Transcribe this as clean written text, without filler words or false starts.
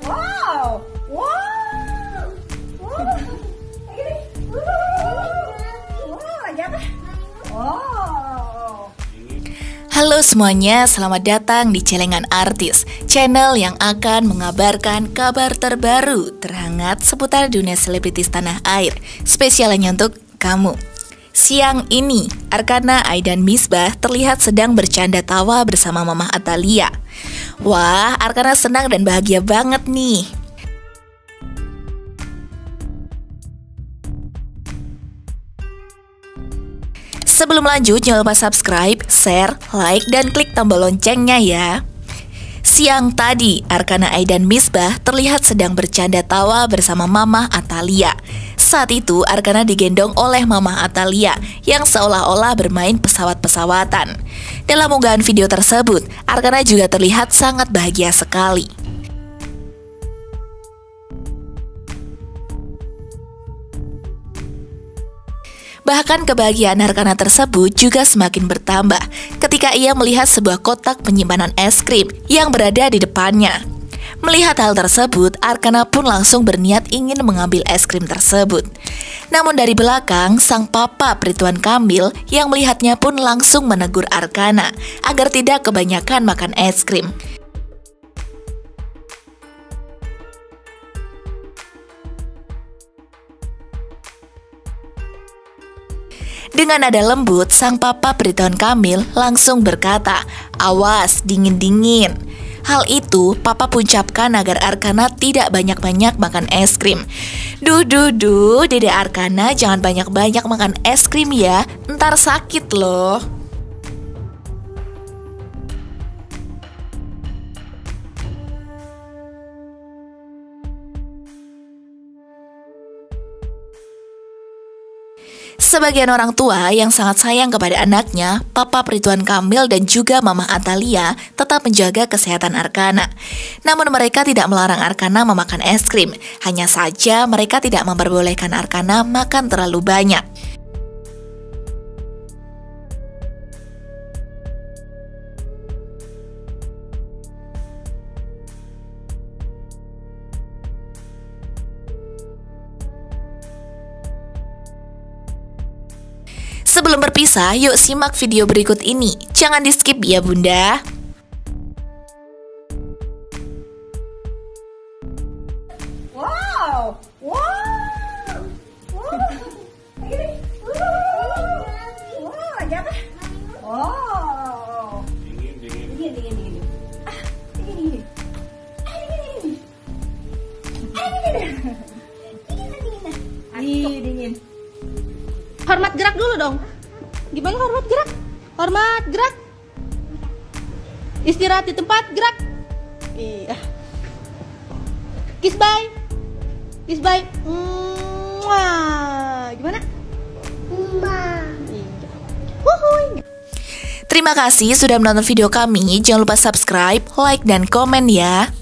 Wow, wow, wow, lagi nih, wow, lagi apa? Oh. Halo semuanya, selamat datang di Celengan Artis, channel yang akan mengabarkan kabar terbaru terhangat seputar dunia selebritis tanah air, spesial hanya untuk kamu. Siang ini, Arkanna, Ai dan Misbah terlihat sedang bercanda tawa bersama Mamah Atalia. Wah, Arkanna senang dan bahagia banget nih. Sebelum lanjut, jangan lupa subscribe, share, like, dan klik tombol loncengnya ya. Siang tadi, Arkanna, Ai dan Misbah terlihat sedang bercanda tawa bersama Mamah Atalia. Saat itu, Arkanna digendong oleh Mamah Atalia yang seolah-olah bermain pesawat-pesawatan. Dalam unggahan video tersebut, Arkanna juga terlihat sangat bahagia sekali. Bahkan kebahagiaan Arkanna tersebut juga semakin bertambah ketika ia melihat sebuah kotak penyimpanan es krim yang berada di depannya. Melihat hal tersebut, Arkanna pun langsung berniat ingin mengambil es krim tersebut. Namun dari belakang, sang papa Ridwan Kamil yang melihatnya pun langsung menegur Arkanna agar tidak kebanyakan makan es krim. Dengan nada lembut, sang papa Ridwan Kamil langsung berkata, "Awas, dingin-dingin." Hal itu papa ucapkan agar Arkanna tidak banyak-banyak makan es krim. Duh, Dede Arkanna jangan banyak-banyak makan es krim ya, ntar sakit loh. Sebagian orang tua yang sangat sayang kepada anaknya, Papa Ridwan Kamil dan juga Mamah Atalia tetap menjaga kesehatan Arkanna. Namun mereka tidak melarang Arkanna memakan es krim, hanya saja mereka tidak memperbolehkan Arkanna makan terlalu banyak. Sebelum berpisah, yuk simak video berikut ini. Jangan di-skip ya Bunda. Wow, wow, wow, lagi nih, wow, lagi apa? Oh, dingin. Ah, dingin. Dingin. Hormat gerak dulu dong. Gimana hormat gerak? Hormat gerak. Istirahat di tempat, gerak. Iya. Kiss bye. Kiss bye. Gimana? Iya. Wuhui. Terima kasih sudah menonton video kami. Jangan lupa subscribe, like, dan komen ya.